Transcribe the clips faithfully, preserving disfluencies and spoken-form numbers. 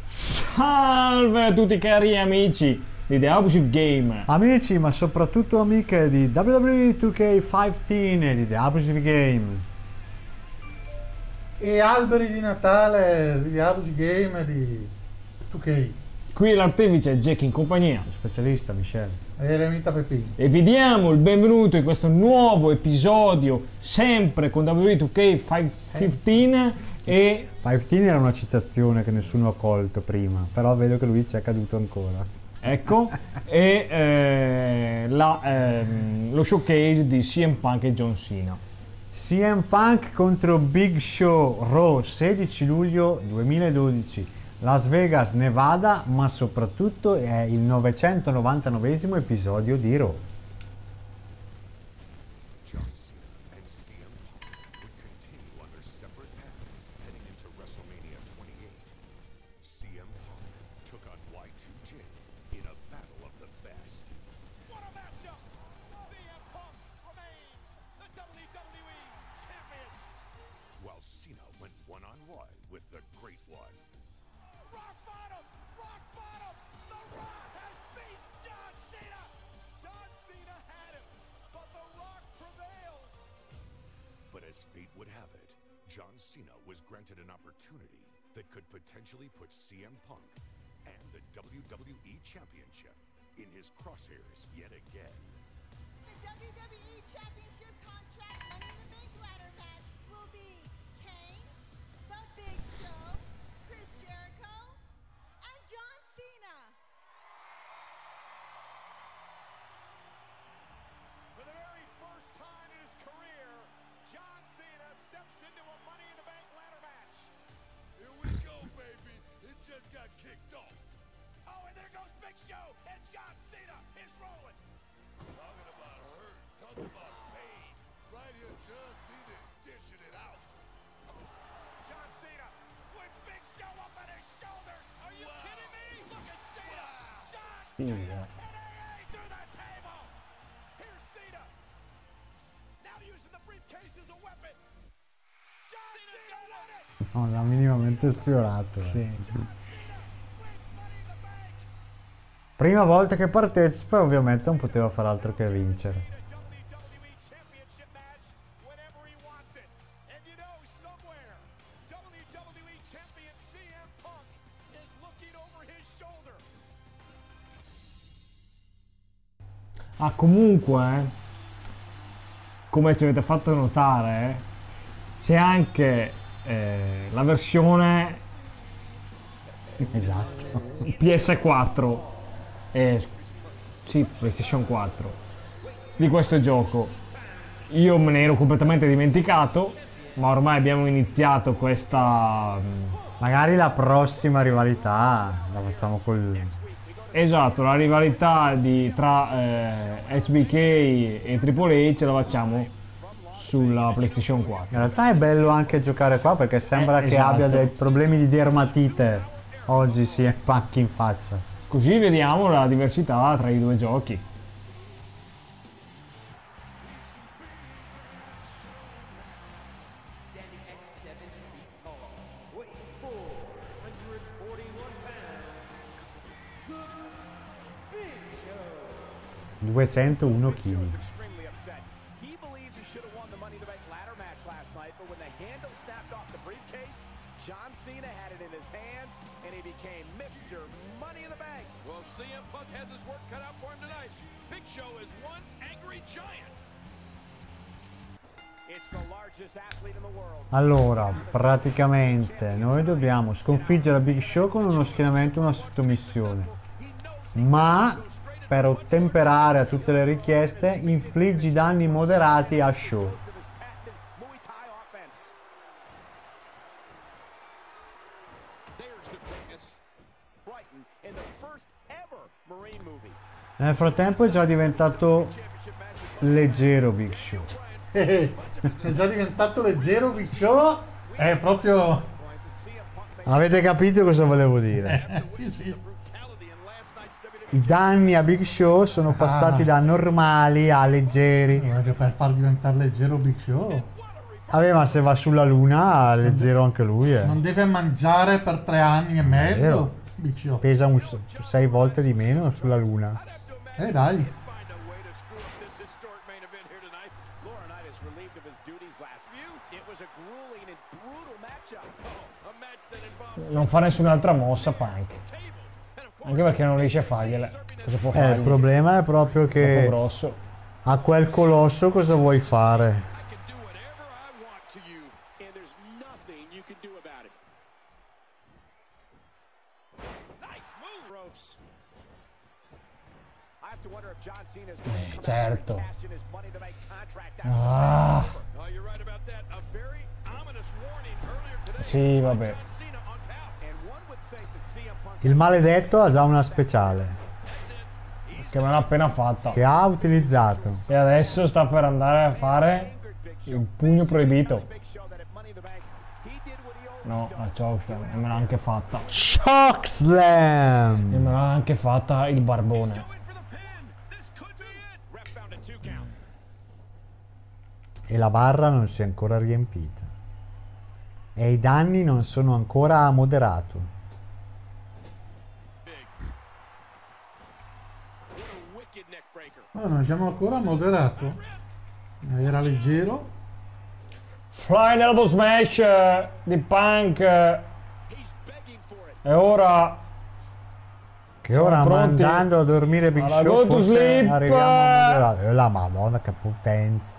Salve a tutti cari amici di The Abusive Game. Amici, ma soprattutto amiche di W W E due K quindici e di The Abusive Game. E alberi di Natale di Abusive Game e di due K. Qui l'artefice Jack in compagnia. Specialista Michele. E Eremita Pepino. E vi diamo il benvenuto in questo nuovo episodio, sempre con W W E due K quindici. E quindici era una citazione che nessuno ha colto prima, però vedo che lui ci è caduto ancora. Ecco, e eh, la, ehm, lo showcase di C M Punk e John Cena. C M Punk contro Big Show, Raw, sedici luglio duemiladodici, Las Vegas, Nevada, ma soprattutto è il novecentonovantanovesimo episodio di Raw. John Cena was granted an opportunity that could potentially put C M Punk and the W W E Championship in his crosshairs yet again. The W W E Championship contract Money in the Bank ladder match will be Kane, The Big Show, Chris Jericho, and John Cena. For the very first time in his career, John Cena steps into a Money in the Bank ladder match. Here we go, baby. It just got kicked off. Oh, and there goes Big Show, and John Cena is rolling. Talking about hurt, talking about pain. Right here, John Cena is dishing it out. John Cena with Big Show up on his shoulders. Are you Wow. kidding me? Look at Cena. Wow. John Yeah. Cena and A A to the table. Here's Cena. Now using the briefcase as a weapon. John Cena won it. Non l'ha minimamente sfiorato. eh. Sì. John Cena wins Money in the Bank. Prima volta che partecipa, ovviamente non poteva fare altro che vincere. The W W E Championship match whenever he wants it. And you know, somewhere, W W E Champion C M Punk is looking over his shoulder. Ah, comunque, eh, come ci avete fatto notare, eh, c'è anche eh, la versione Esatto. P S quattro, eh, sì, PlayStation quattro, di questo gioco. Io me ne ero completamente dimenticato, ma ormai abbiamo iniziato questa... Magari la prossima rivalità la facciamo col... Esatto, la rivalità di, tra eh, S B K e Triple H la facciamo sulla PlayStation quattro. In realtà è bello anche giocare qua perché sembra Eh, che esatto. abbia dei problemi di dermatite. Oggi si è pacchi in faccia. Così vediamo la diversità tra i due giochi. duecentouno chili. Extremely upset. He believes he should have won the Money in the Bank ladder match last night, but when the handle snapped off the briefcase, John Cena had it in his hands, and he became Mister Money in the Bank. Well, C M Punk has his work cut out for him tonight. Big Show is one angry giant. It's the largest athlete in the world. Allora, praticamente noi dobbiamo sconfiggere Big Show con uno schienamento e una sottomissione. Ma per ottemperare a tutte le richieste, infliggi danni moderati a Show. Of his patented Muay Thai offense. There's the quickness. Brighton in the first ever Marine movie. Nel frattempo è già diventato leggero Big Show. È già diventato leggero Big Show. È proprio... Avete capito cosa volevo dire? Eh, sì, sì. Brutality in last night's W W E I danni a Big Show sono passati da normali a leggeri. Perché per far diventare leggero Big Show. Vabbè, ma se va sulla luna, leggero anche lui, eh. Non deve mangiare per tre anni e mezzo. vero. Big Show. Pesa un s- sei volte di meno sulla luna. Eh dai. Find a way to screw up this historic main event here tonight. Laurinaitis relieved of his duties last view. It was a grueling and brutal matchup. Oh, a match that involved Non fa nessun'altra mossa Punk. Anche perché non riesce a fargliele. Cosa può Eh, fare? il problema è proprio Troppo che grosso. a quel colosso cosa vuoi fare? I can do whatever I want to you, and there's nothing you can do about it. Nice move, ropes. I have to wonder if John Cena is going Eh, to come certo. out and cash in his money to make contract out. Ah, Oh, you're right about that. A very ominous warning earlier today. sì, vabbè. John Cena on top. And one would think that C M Punk Il maledetto ha già una speciale Che me l'ha appena fatta. che ha utilizzato. E adesso sta per andare a fare il pugno proibito. Big Show that at Money in the Bank, he did what he always No, does. la chokeslam. E me l'ha anche fatta. E Chokeslam! me l'ha anche fatta il barbone. Going for the pin. This could be it. Ref found a two count. E la barra non si è ancora riempita. E i danni non sono ancora moderato. What a wicked neck breaker. Oh, non siamo ancora moderato. Era leggero. Flying Elbow Smash eh, di Punk. eh, He's begging for it. E ora Che ora Siamo pronti mandando a dormire Big alla Show go to forse sleep. arriviamo a moderato. E la madonna che potenza.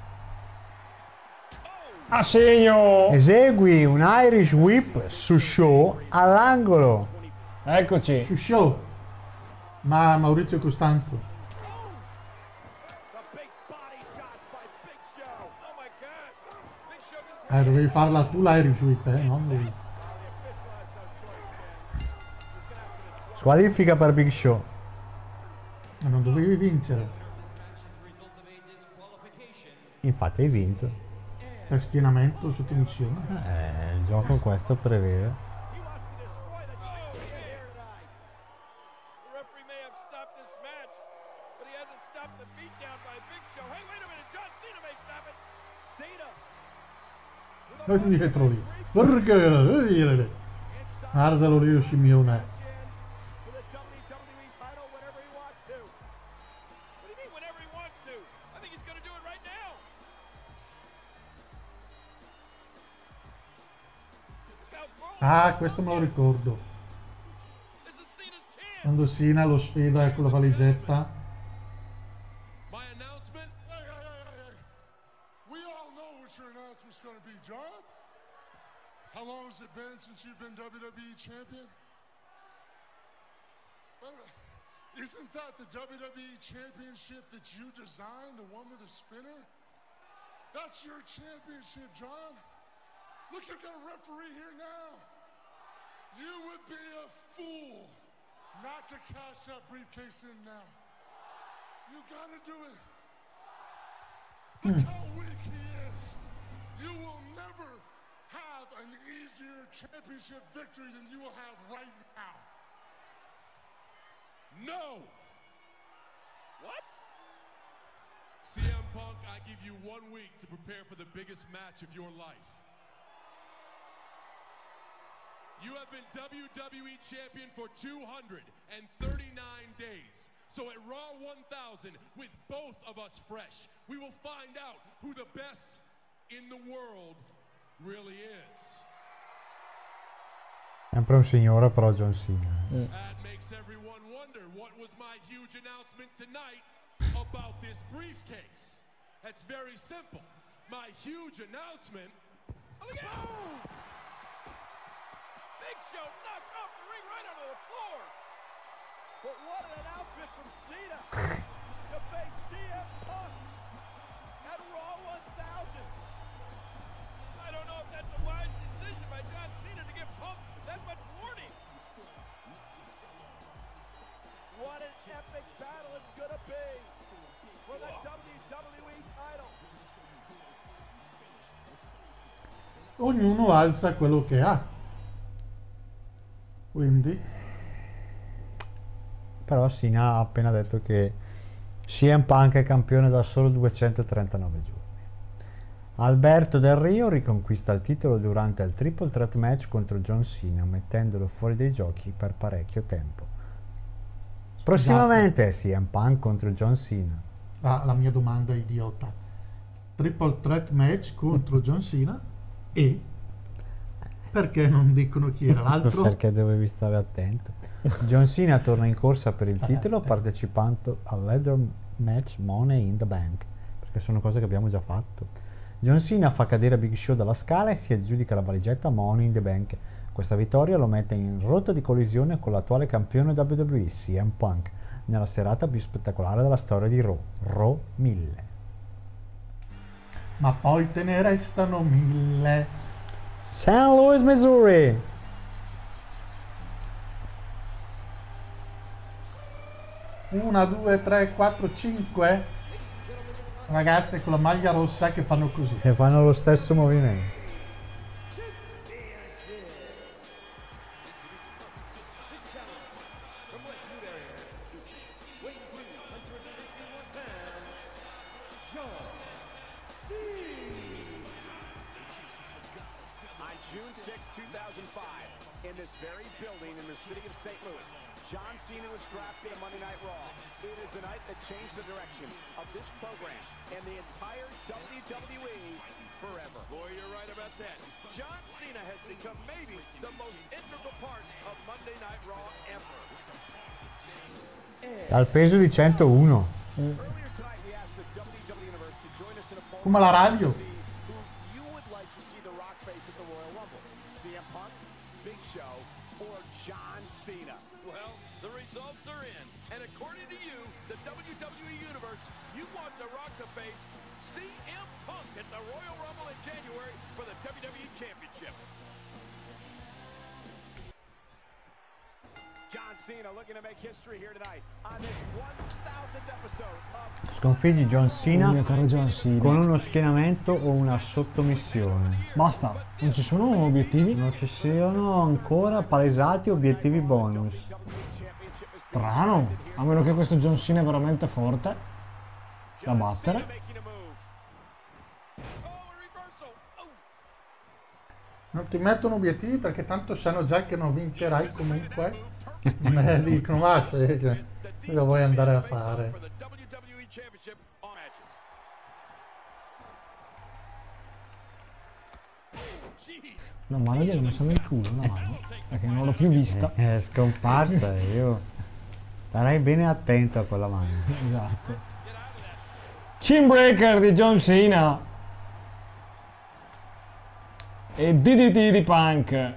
a segno. Esegui un Irish Whip su Show all'angolo. Eccoci. Su Show. Ma Maurizio Costanzo. The big body shots by Big Show. Oh my gosh. Big Show just Eh, dovevi farla tu l'Irish Whip, eh, non lui. Squalifica per Big Show. Ma non dovevi vincere. Infatti hai vinto. Per schienamento, sottomissione. Eh, il gioco questo prevede. he wants to destroy the Shield here tonight. The referee may have stopped this match, but he hasn't stopped the beatdown by Big Show. Hey, wait a minute. John Cena may stop it. Cena. Non dietro lì. Perché devi dire? Guardalo lì, scimmione. For the W W E title whenever he wants to. What do you mean whenever he wants to? I think he's going to do it right now. Look how far. Ah, questo me lo ricordo. This is Cena's chance. Quando Sina lo sfida con la valigetta. My announcement? Hey, hey, hey, hey, hey. We all know what your announcement's going to be, John. How long has it been since you've been W W E champion? Wait a minute. Isn't that the W W E championship that you designed, the one with the spinner? That's your championship, John. Look, you've got a referee here now. You would be a fool not to cash that briefcase in now. You gotta do it. Look how weak he is. You will never have an easier championship victory than you will have right now. No! What? C M Punk, I give you one week to prepare for the biggest match of your life. You have been W W E champion for two hundred thirty-nine days. So at Raw one thousand, with both of us fresh, we will find out who the best in the world really is. Sempre un signore però John Cena. That makes everyone wonder, what was my huge announcement tonight about this briefcase? That's very simple. My huge announcement. Oh, look at Boom! Big Show knocked off the ring right onto the floor. But what an announcement from Cena to face C M Punk at Raw one thousand. I don't know if that's a wise decision by John Cena to give Punk that much warning. What an epic battle it's gonna be for the W W E title. Ognuno alza quello che ha. Quindi, Però Cena ha appena detto che C M Punk è campione da solo duecentotrentanove giorni. Alberto Del Rio riconquista il titolo durante il triple threat match contro John Cena, mettendolo fuori dai giochi per parecchio tempo. Prossimamente C M Punk contro John Cena. Ah, la mia domanda è idiota. Triple threat match contro John Cena e perché non dicono chi era l'altro? Perché dovevi stare attento. John Cena torna in corsa per il titolo partecipando al ladder match Money in the Bank, perché sono cose che abbiamo già fatto. John Cena fa cadere Big Show dalla scala e si aggiudica la valigetta Money in the Bank. Questa vittoria lo mette in rotta di collisione con l'attuale campione W W E C M Punk nella serata più spettacolare della storia di Raw, Raw mille. Ma poi te ne restano mille. Saint Louis, Missouri. Una, due, tre, quattro, cinque ragazze con la maglia rossa che fanno così. E fanno lo stesso movimento. On June sixth, two thousand five, in this very building in the city of Saint Louis, John Cena was drafted to Monday Night Raw. It is a night that changed the direction of this program and the entire W W E forever. Boy, you're right about that. John Cena has become maybe the most integral part of Monday Night Raw ever. Al peso di centouno. Earlier tonight, we asked the W W E Universe to join us in a poll Come la radio. to see who you would like to see the Rock face at the Royal Rumble. C M Punk, Big Show, or John Cena? Well, the results are in. And according to you, the W W E Universe, you want The Rock to face C M Punk at the Royal Rumble in January for the W W E Championship. John Cena looking to make history here tonight on this one thousandth episode of Sconfiggi John Oh Cena mio caro John Cena. con uno schienamento o una sottomissione. Basta, non ci sono obiettivi? Non ci siano ancora palesati obiettivi bonus. Strano, a meno che questo John Cena è veramente forte da battere. making a move. Oh, a reversal. Oh. Non ti mettono obiettivi perché tanto sanno già che non vincerai comunque. Eh, dicono, ma se che cosa vuoi andare a fare? For the W W E Championship on matches. La mano gliela mettiamo nel culo, la mano, perché non l'ho più vista. È scomparsa, io starei bene attento a quella mano. Esatto. Chin breaker di John Cena. E D D T di Punk.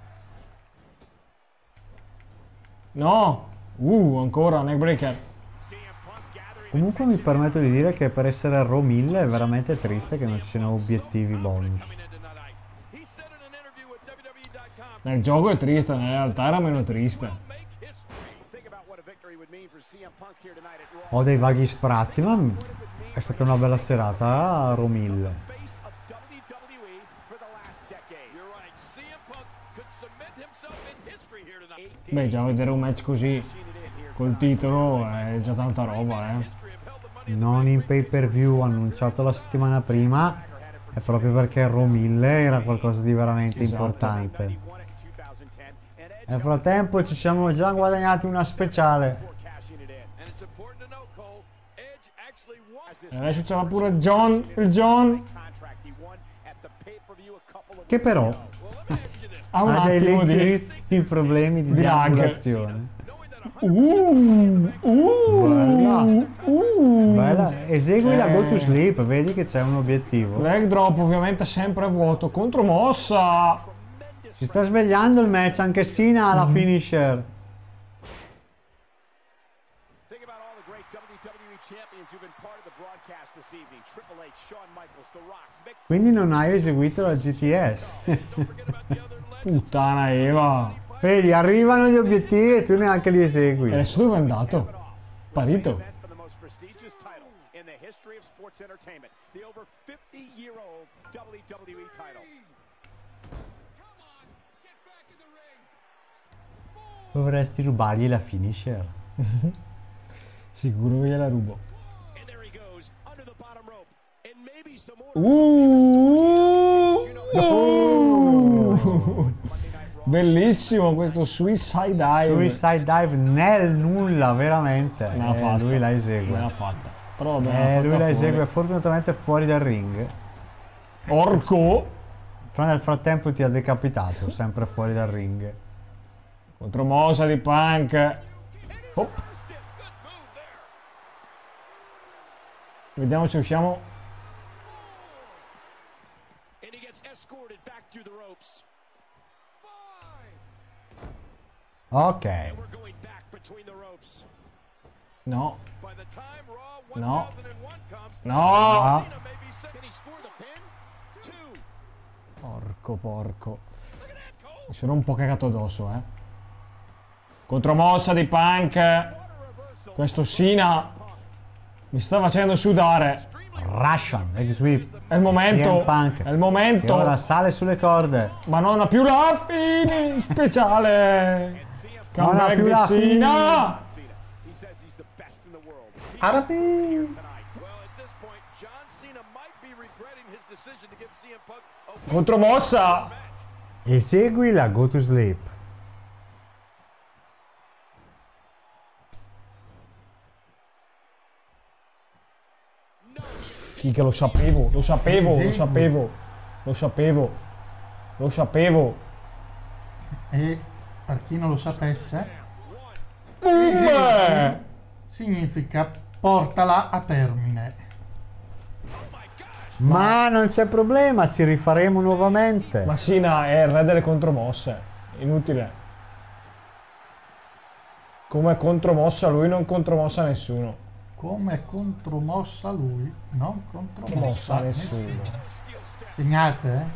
No! Uh, ancora neckbreaker. Comunque mi permetto di dire che per essere Raw mille è veramente triste che non ci siano obiettivi bonus. He said in an interview with W W E dot com, Nel gioco è triste, nella realtà era meno triste. make history. Think about what a victory would mean for C M Punk here tonight at Raw. Ho dei vaghi sprazzi, ma è stata una bella serata a Raw mille. Face of W W E for the last decade. You're right. C M Punk could cement himself in history here tonight. Beh, già vedere un match così col titolo è già tanta roba, eh. History have held the money. Non in pay per view annunciato la settimana prima, è proprio perché Raw mille era qualcosa di veramente Esatto. importante. He won it in two thousand ten, and Edge Nel frattempo ci siamo già guadagnati una speciale. before cashing it in. And it's important to note, Cole, Edge actually won. E adesso c'era pure John, il John, Contract he won at the pay-per-view a couple of Che però Well, let me ask you this. ha un ha dei attimo di... leggerissimi problemi di di lag. deambulazione. Knowing that a Uh, uh, uh. Bella, esegui la go to Eh. sleep, vedi che c'è un obiettivo. Leg drop ovviamente sempre a vuoto, contromossa. Si sta svegliando il match, anche Cena alla finisher. Think about all the great W W E champions who've been part of the broadcast this evening. Triple H, Shawn Michaels, The Rock, Mick Quindi non hai eseguito la G T S. Puttana Eva. Vedi, arrivano gli obiettivi e tu neanche li esegui. E adesso dove è andato? Sparito. event for the most prestigious title in the history of sports entertainment, the over fifty-year-old W W E title. Dovresti rubargli la finisher. Sicuro che gliela rubo. And there he goes under the bottom rope. And maybe some more. Uh, uh. Bellissimo questo suicide dive. Suicide dive nel nulla, veramente. Me l'ha Eh, fatta. lui la Me esegue. l'ha fatta. Però vabbè, Eh, l'ha fatta lui la fuori. esegue fortunatamente fuori dal ring. Orco. Però nel frattempo ti ha decapitato, sempre fuori dal ring. Contromossa di Punk. Hop. Vediamo se usciamo. And he gets escorted back through the ropes. Ok. We're going back between the ropes. No. By the time Raw No. one thousand one comes, No. Ah. Cena may be set. Can he score the pin? Two. Porco, porco. Mi sono un po' cagato addosso, eh. Contromossa di Punk. Questo Cena mi sta facendo sudare. Russian, leg sweep. È il momento. C M Punk. È il E ora momento. sale sulle corde. Ma non ha più la fine speciale. Non ha Comeback più di la Cena. He says he's the best in the world. Arabi! Well, at this point, John Cena might be regretting his decision to give C M Punk a Contromossa. Esegui la go to sleep. Figa, lo sapevo, lo sapevo, Sì, lo sì. sapevo. Lo sapevo. Lo sapevo. E per chi non lo sapesse, Boom! significa portala a termine. Ma non c'è problema, ci rifaremo nuovamente. Ma Cena è il re delle contromosse. Inutile. Come contromossa lui, non contromossa nessuno. Come contromossa lui, non contromossa Mossa nessuno. nessuno. Segnate, eh?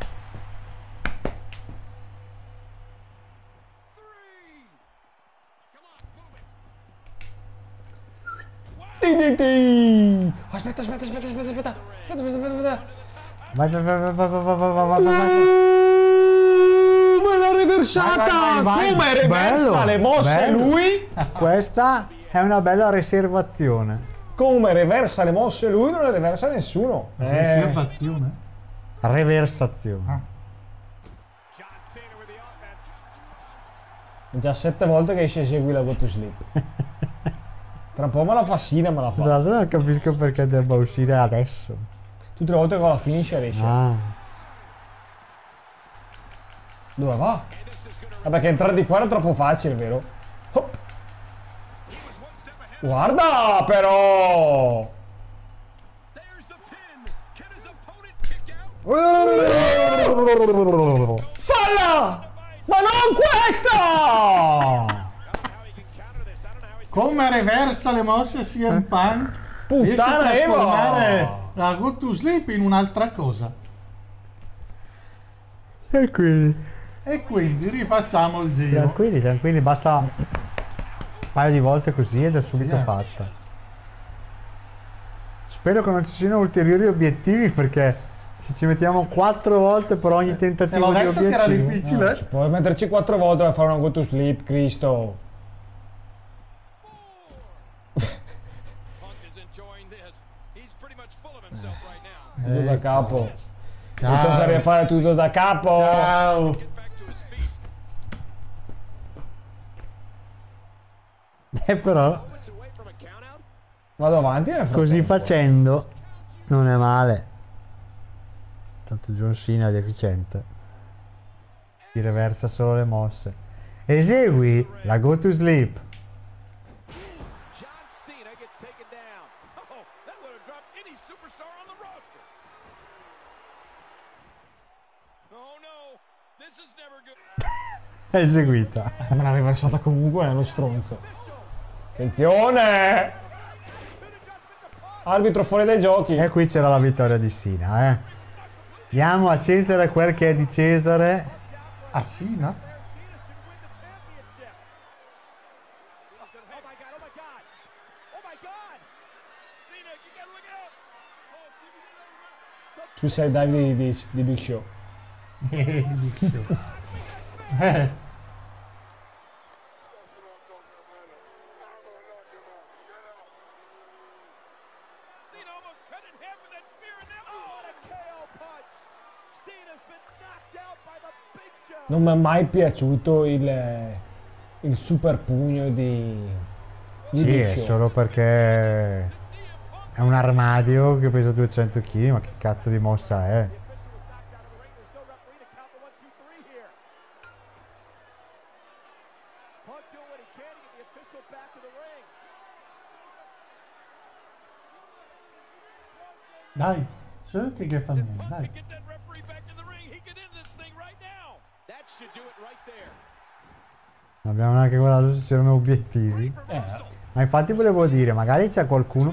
Ti, ti, ti. Aspetta, aspetta, aspetta, aspetta, aspetta. Aspetta, aspetta, aspetta, aspetta. Vai, vai, vai, vai, vai, vai, vai, vai, vai, vai, vai. Uh, me l'ha reversata! Vai, vai, vai, vai. Come reversa Bello, le mosse bello. lui? Questa è una bella riservazione. Come reversa le mosse lui, non le reversa nessuno. Eh, Osservazione. Reversazione. Ah. John Cena with the offense. già sette volte che esce esegui la go to sleep. Tra un po' me la fa Cena, me la fa. Tra l'altro non capisco perché debba uscire adesso. Tutte le volte che la finisher esce. Ah. Dove va? Ah, perché entrare di qua era troppo facile, vero? Hop. Guarda però! There's the pin. Can his opponent kick out? Falla! Ma non questa! How he can counter this. I don't know how he's Come reversa le mosse C M Punk, riesce a Puttana trasformare Eva! la Go to Sleep in un'altra cosa. E quindi? E quindi rifacciamo il giro. Tranquilli, tranquilli, basta un paio di volte così ed è subito Sì, eh. fatta. Spero che non ci siano ulteriori obiettivi perché se ci mettiamo quattro volte per ogni Te tentativo l'ho di detto che era obiettivo. difficile. Puoi metterci quattro volte per fare una go to sleep, Cristo. Punk is enjoying this. He's pretty much full of himself right now. Tutto da capo. Ciao. Mi tocca rifare tutto da capo. Ciao. Get back to his feet. Eh, però It's away from a countout. Vado avanti nel così frattempo. facendo non è male. Tanto John Cena è deficiente. Ti reversa solo le mosse. Esegui la go to sleep. John Cena gets taken down. Oh, that would have dropped any superstar on the roster. Oh no, this is never good. È eseguita. Me l'ha riversata comunque, è uno stronzo. Attenzione! Arbitro fuori dai giochi. E qui c'era la vittoria di Cena, eh. Diamo a Cesare quel che è di Cesare. A Sina? Oh my god, oh my god. Oh my god. Cena, you gotta look out. Suicide dive di, di, di Big Show. Eh, dico. Eh, Cena almost cut in half with that spear and now. Oh, Cena's been knocked out by the Big Show. Non mi è mai piaciuto il, il super pugno di, di Sì, Big è Show. solo perché è un armadio che pesa duecento chili, ma che cazzo di mossa è? Punk doing what he can to get the official back in the ring. Dai, su che che fa niente, dai. Get that referee back in the ring. He can end this thing right now. That should do it right there. Non abbiamo neanche guardato se c'erano obiettivi. Eh, Ma infatti volevo dire, magari c'è qualcuno...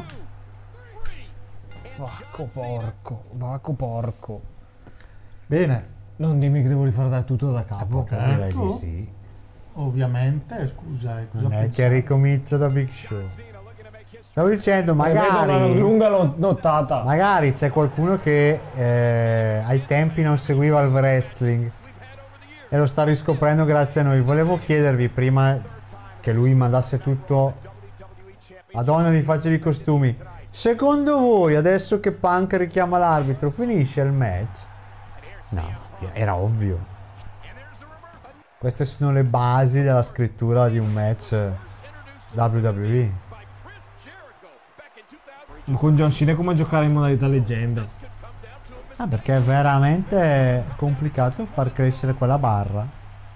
Vacco porco, vacco porco. bene, Non dimmi che devo rifare tutto da capo. Poco direi di Ecco. sì. ovviamente, scusa, eh, cosa Non è che pensavi? ricomincia da Big Show. Stavo dicendo, Eh, vedo una magari... lunga lo- nottata. Magari c'è qualcuno che eh, ai tempi non seguiva il wrestling e lo sta riscoprendo grazie a noi. Volevo chiedervi, prima che lui mandasse tutto a donna di facili costumi, secondo voi adesso che Punk richiama l'arbitro finisce il match? No, era ovvio. Queste sono le basi della scrittura di un match W W E. Ma con John Cena è come giocare in modalità leggenda. Ah, perché è veramente complicato far crescere quella barra.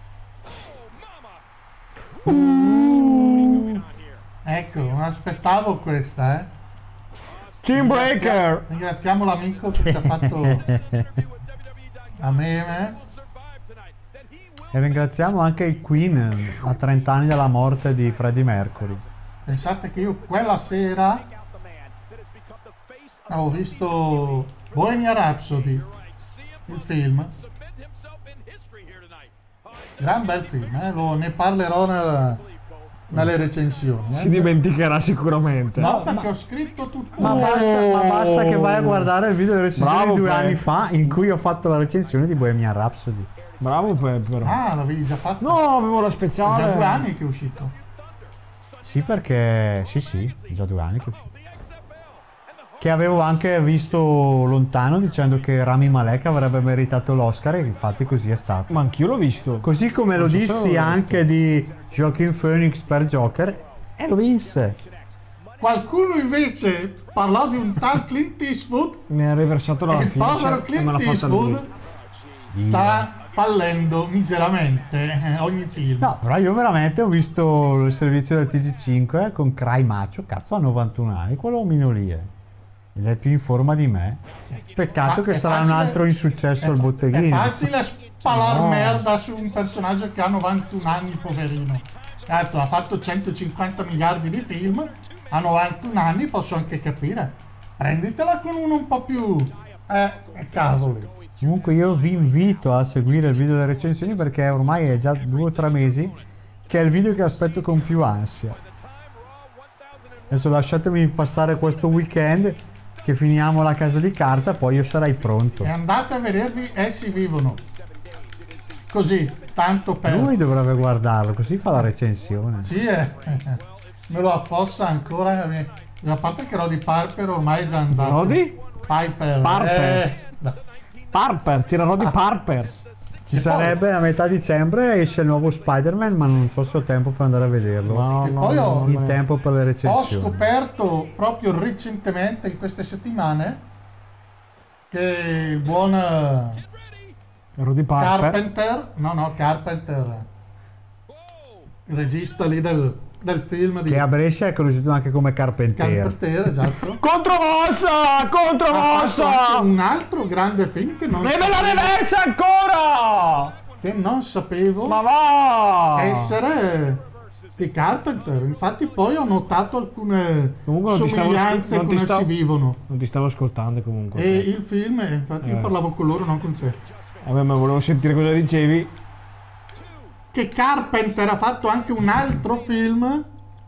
Ecco, non aspettavo questa, eh. Team Breaker! Ringraziamo l'amico che ci ha fatto la meme. E ringraziamo anche i Queen a trenta anni dalla morte di Freddie Mercury. Pensate che io quella sera avevo visto Bohemian Rhapsody, il film. Gran bel film, eh? Lo, ne parlerò nel- nelle recensioni. Si Eh? dimenticherà sicuramente. No, perché ho scritto tutto. Ma basta, ma basta che vai a guardare il video delle recensioni Bravo, di due Pe. anni fa in cui ho fatto la recensione di Bohemian Rhapsody. Bravo Peppero. Ah, l'avevi già fatto? No, avevo la È speciale. già due anni che è uscito. Sì, perché... Sì, sì, già due anni che è uscito. Che avevo anche visto lontano dicendo che Rami Malek avrebbe meritato l'Oscar e infatti così è stato. Ma anch'io l'ho visto. Così come lo Non so se dissi l'avevo anche di Joaquin Phoenix per Joker e lo vinse. Qualcuno invece parlò di un tal Clint Eastwood Mi ha riversato la e il fiducia povero e me l'ha Clint fatta lui. Eastwood sta fallendo miseramente eh, ogni film. No, però io veramente ho visto il servizio del T G cinque con Cry Macho, cazzo ha novantuno anni, quello minorile. Ed è più in forma di me. Peccato Ma che è sarà un facile- altro insuccesso al È botteghino. facile spalar No. merda su un personaggio che ha novantuno anni, poverino. Cazzo, ha fatto centocinquanta miliardi di film, ha novantuno anni, posso anche capire. Prenditela con uno un po' più... Eh, eh, cavoli. Comunque io vi invito a seguire il video delle recensioni perché ormai è già due o tre mesi che è il video che aspetto con più ansia. Adesso lasciatemi passare questo weekend che finiamo la casa di carta, poi io sarai pronto. E andate a vedervi Essi vivono. Così, tanto per... Lui dovrebbe guardarlo, così fa la recensione. Sì, eh. Me lo affossa ancora. A parte che Roddy Piper ormai è già andato. Roddy? Piper. Parper. Eh, Parper, c'era Roddy Parper. Ci sarebbe a metà dicembre esce il nuovo Spider-Man, ma non so se ho tempo per andare a vederlo. No, Che no, poi ho- no, Il no. tempo per le Ho recensioni. scoperto proprio recentemente, in queste settimane, che il buon eh, Roddy Parper. Carpenter, no no, Carpenter, il regista lì del, del film di Che a Brescia è conosciuto anche come Carpentier. Carpenter, esatto. Contromossa! Ha fatto Contromossa! anche un altro grande film che non, E me la sapevo, reversa ancora! che non sapevo Ma va! essere di Carpenter. Infatti poi ho notato alcune Comunque non ti stavo somiglianze non con ti Essi stavo- vivono. Non ti stavo ascoltando comunque. E il film, eh, infatti io Eh. parlavo con loro, non con te. Vabbè, ma volevo sentire cosa dicevi. Che Carpenter ha fatto anche un altro film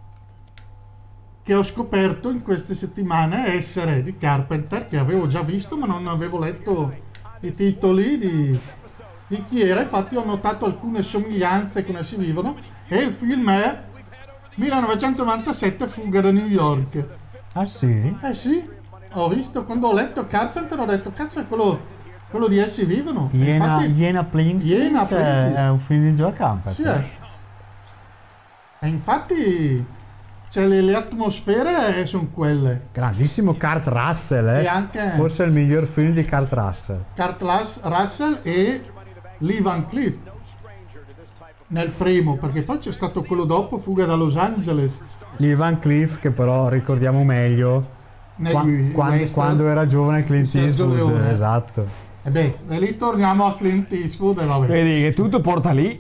che ho scoperto in queste settimane essere di Carpenter, che avevo già visto ma non avevo letto i titoli di, di chi era. Infatti ho notato alcune somiglianze con Essi vivono, e il film è millenovecentonovantasette, Fuga da New York. Ah sì? Eh sì, ho visto, quando ho letto Carpenter ho detto cazzo, è quello quello di Essi Vivono. E Iena, infatti- Iena Plimpton Iena è, Plimpton. è un film di Joe Camper. Sì, eh. E infatti cioè, le, le atmosfere sono quelle. Grandissimo Kurt Russell, eh. E anche- Forse è il miglior film di Kurt Russell. Kurt Lus- Russell e Lee Van Cleef nel primo, perché poi c'è stato quello dopo, Fuga da Los Angeles, Lee Van Cleef, che però ricordiamo meglio negli qua- quando, western quando era giovane Clint Sergio Eastwood. Leone. Esatto. E beh, e lì torniamo a Clint Eastwood e vabbè. Vedi che tutto porta lì.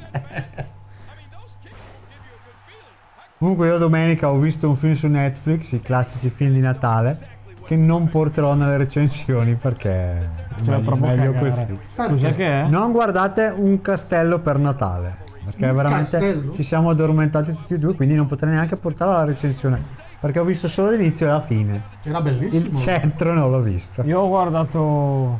Comunque io domenica ho visto un film su Netflix, i classici film di Natale, che non porterò nelle recensioni perché Se va meglio- troppo meglio cagare. così. Cos'è che è? Non guardate Un castello per Natale, perché Un veramente castello? ci siamo addormentati tutti e due, quindi non potrei neanche portarlo alla recensione, perché ho visto solo l'inizio e la fine. Era Il bellissimo. centro non l'ho visto. Io ho guardato.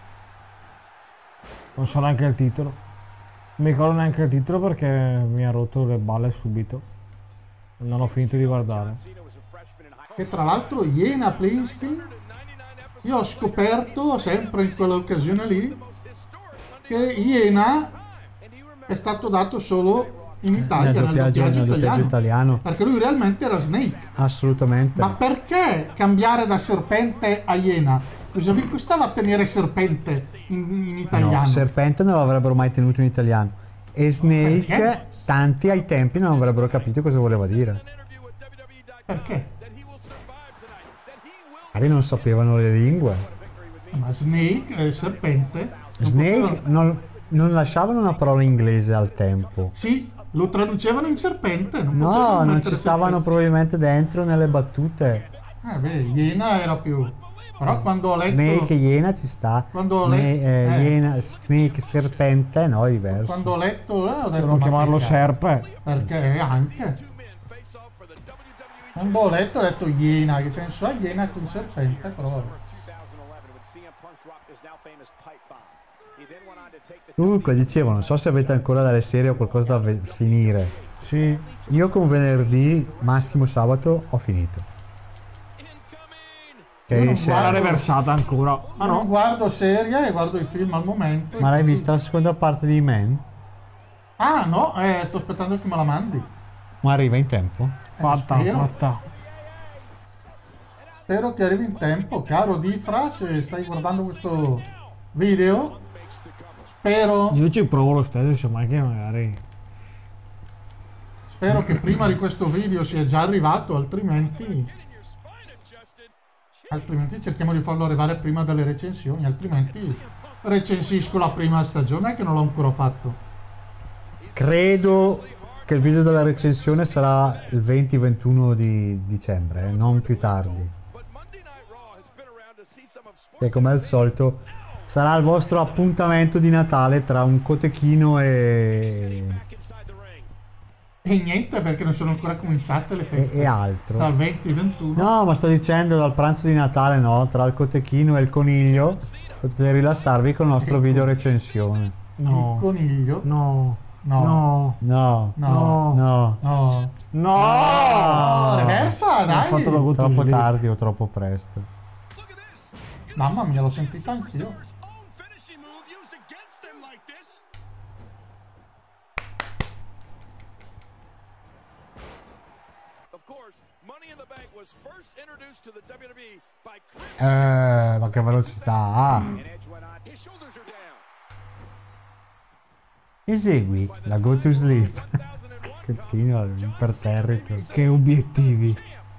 Non so neanche il titolo. Non mi ricordo neanche il titolo perché mi ha rotto le balle subito. Non ho finito di guardare. E tra l'altro Iena Plimpton, io ho scoperto sempre in quell'occasione lì che Iena è stato dato solo in Italia, Nel nel doppiaggio, doppiaggio nel doppiaggio italiano. italiano, Perché lui realmente era Snake. assolutamente. Ma perché cambiare da serpente a Iena? Cosa vi costava tenere serpente in, in italiano? No, Serpente non l'avrebbero mai tenuto in italiano. E Snake, Perché? tanti ai tempi non avrebbero capito cosa voleva dire. Perché? Magari non sapevano le lingue. Ma Snake e serpente non Snake potevano- non, non lasciavano una parola inglese al tempo. Sì, lo traducevano in serpente. Non No, potevano non mettere ci stavano serpente. probabilmente dentro nelle battute. Eh beh, Iena era più... Però quando ho letto... Snake e Iena ci sta. Quando ho Sna- letto- eh, eh. Iena, Snake, Serpente, no, è diverso. Quando ho letto... Eh, ho detto, Devono ma chiamarlo che cazzo? Serpe. Perché anche... Quando ho letto ho detto Iena, che senso ha Iena con serpente, però vabbè. Comunque dicevo, non so se avete ancora delle serie o qualcosa da ve- finire. Sì. Io con venerdì, massimo sabato, ho finito. Che Io non esce- Ma la guardo- reversata ancora. Ah Io non no? guardo serie e guardo i film al momento. Ma l'hai vista la seconda parte di Man? Ah no, eh, sto aspettando che me la mandi. Ma arriva in tempo? Fatta, spero. fatta. Spero che arrivi in tempo, caro Difra, se stai guardando questo video. Spero, Io ci provo lo stesso, se mai che magari. spero che prima di questo video sia già arrivato, altrimenti... Altrimenti cerchiamo di farlo arrivare prima delle recensioni, altrimenti recensisco la prima stagione che non l'ho ancora fatto. Credo che il video della recensione sarà il venti ventuno di dicembre, eh, non più tardi. E come al solito sarà il vostro appuntamento di Natale tra un cotechino e, E niente, perché non sono ancora cominciate le e, feste. e altro. Dal venti ventuno. No, ma sto dicendo dal pranzo di Natale, no? Tra il cotechino e il coniglio potete rilassarvi con il nostro video recensione. Il No. coniglio. No. No. No. No, No. no, No. No! Oh, reversa, Ho dai. fatto la go to troppo sleep. tardi o troppo presto. Mamma mia, l'ho sentita anch'io. Eh, ma che velocità! Esegui la go to sleep. Continua imperterrito. Che obiettivi.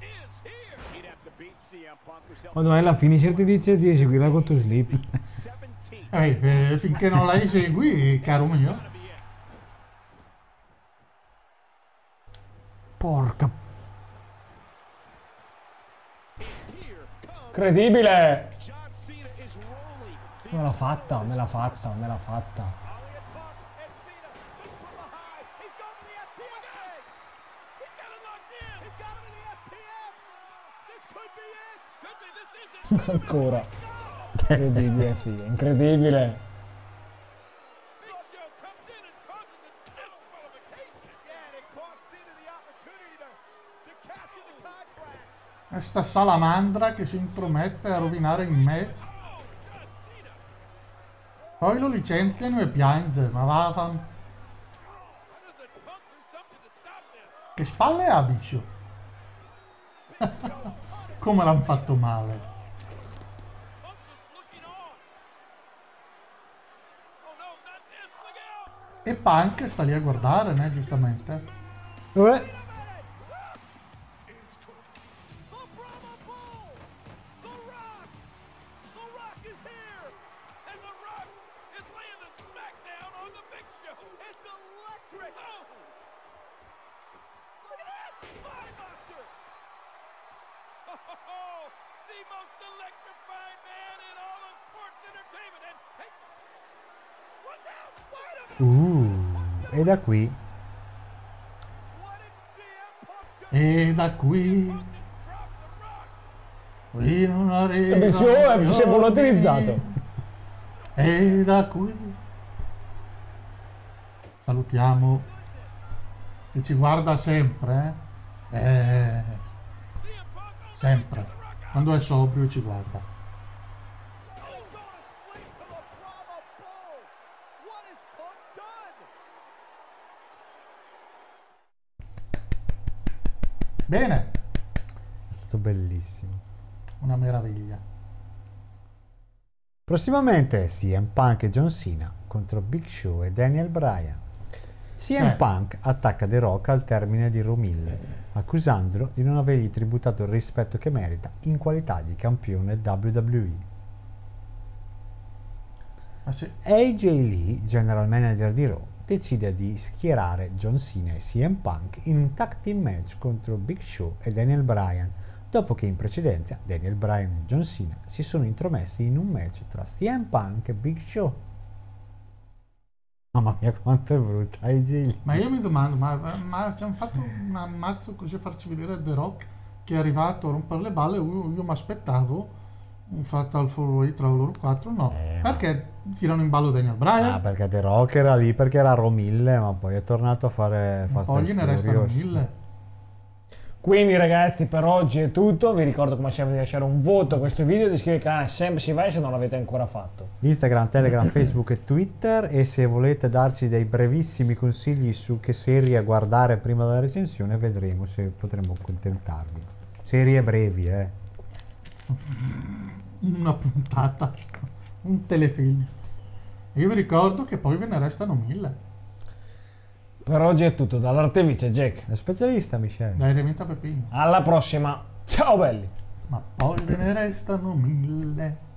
Quando hai la finisher ti dice di eseguire la go to sleep. Eh, eh, finché non la esegui, caro mio. Porca. Credibile! Me l'ha fatta, me l'ha fatta, me l'ha fatta. Ancora. Incredibile, figa, incredibile. Questa salamandra che si intromette a rovinare il match. Poi lo licenziano e piange, ma va, va. How does a Punk do something to stop this? Che spalle ha, Big Show? Come l'hanno fatto male. Punk just looking on. Oh no, not this. Look out. E Punk sta lì a guardare, né, giustamente. Eh, The Brahma Bull! The Rock! The Rock is here! And The Rock is laying the smackdown on the Big Show! It's electric! Oh! Look at this! Spinebuster! Oh, the most electrifying man in all of sports entertainment! And hey! Watch out! Wait a minute! uh, e da qui What did C M Punk just E da qui, just drop The Rock? qui non arriva. Big Show è sempre l'ho utilizzato. E da qui salutiamo e ci guarda sempre, eh? Eh, C M Punk oh, sempre. The Rock out! Quando è sobrio ci guarda. Oh, going to sleep to the Brahma Bull! What has Punk done? Bene, è stato bellissimo. una meraviglia. Prossimamente C M Punk e John Cena contro Big Show e Daniel Bryan. C M Eh. Punk attacca The Rock al termine di Raw mille, accusandolo di non avergli tributato il rispetto che merita in qualità di campione W W E. Ma sì, A J Lee, general manager di Raw, decide di schierare John Cena e C M Punk in un tag team match contro Big Show e Daniel Bryan, dopo che in precedenza Daniel Bryan e John Cena si sono intromessi in un match tra C M Punk e Big Show. Mamma mia quanto è brutta A J Lee. ma io mi domando, ma, ma ci hanno fatto un ammazzo così a farci vedere The Rock che è arrivato a rompere le balle? Io, io mi aspettavo un fatal four way tra loro quattro, no. Eh, ma- Perché tirano in ballo Daniel Bryan? Ah, perché The Rock era lì perché era Raw mille, ma poi è tornato a fare Fast Poi and gliene restano Furious. mille. Quindi ragazzi, per oggi è tutto. Vi ricordo come sempre di lasciare un voto a questo video, di iscrivervi al canale sempre se vai se non l'avete ancora fatto. Instagram, Telegram, Facebook e Twitter, e se volete darci dei brevissimi consigli su che serie guardare prima della recensione vedremo se potremo accontentarvi. Serie brevi, eh. Una puntata, un telefilm. E io vi ricordo che poi ve ne restano mille. Per oggi è tutto, dall'Artevice Jack. Lo specialista Michele. Dai Remita Pepino. Alla prossima, ciao belli! Ma poi ve ne restano mille.